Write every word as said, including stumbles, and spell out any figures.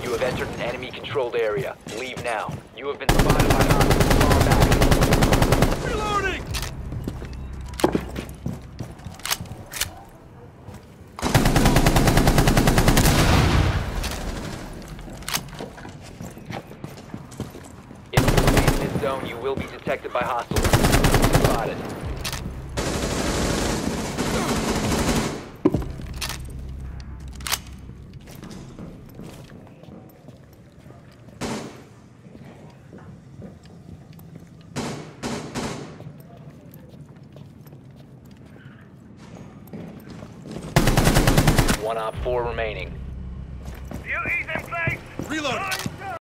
You have entered an enemy-controlled area. Leave now. You have been spotted by hostiles. Fall back. Reloading! If you remain in this zone, you will be detected by hostiles. Spotted. One op four remaining.